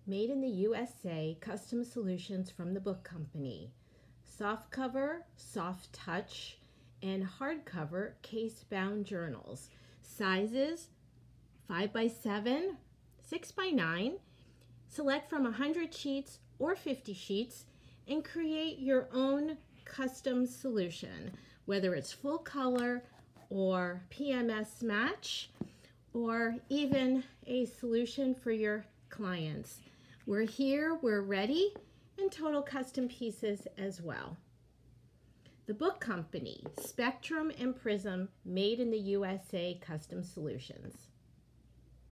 Made in the USA custom solutions from the Book Company. Soft cover, soft touch, and hardcover case-bound journals. Sizes 5x7, 6x9. Select from 100 sheets or 50 sheets and create your own custom solution, whether it's full color or PMS match, or even a solution for your clients. We're here, we're ready, and total custom pieces as well. The Book Company, Spectrum and Prism, made in the USA custom solutions.